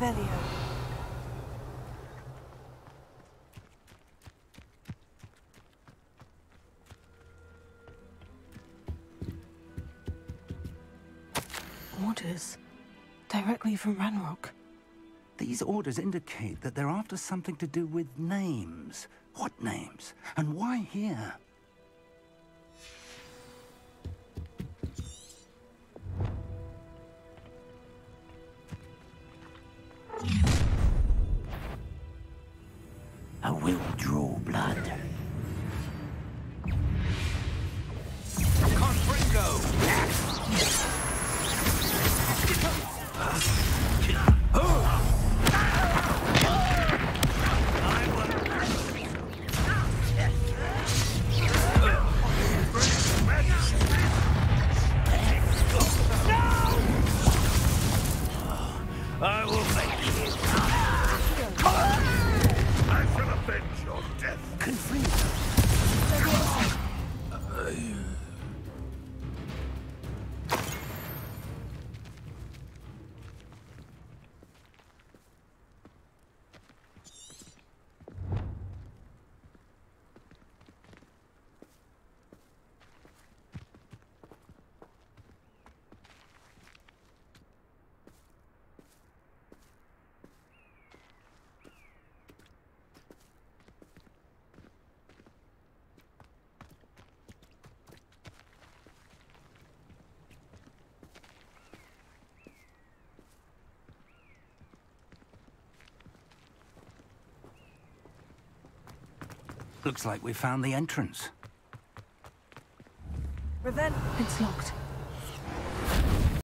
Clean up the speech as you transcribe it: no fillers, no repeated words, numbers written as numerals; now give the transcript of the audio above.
Revelio. Orders. Directly from Ranrock. These orders indicate that they're after something to do with names. What names? And why here? I will draw blood. Confringo! I will make you. I shall avenge your death. Confringo. Looks like we found the entrance. It's locked.